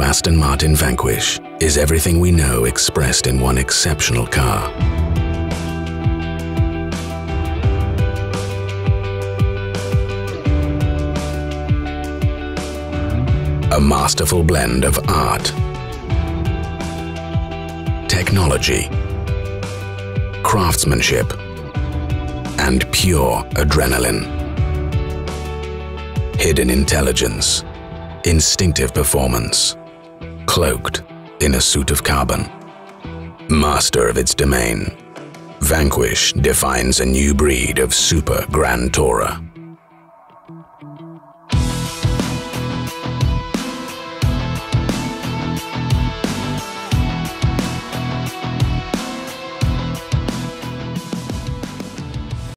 Aston Martin Vanquish is everything we know expressed in one exceptional car. A masterful blend of art, technology, craftsmanship, and pure adrenaline. Hidden intelligence, instinctive performance, cloaked in a suit of carbon. Master of its domain, Vanquish defines a new breed of super grand tourer.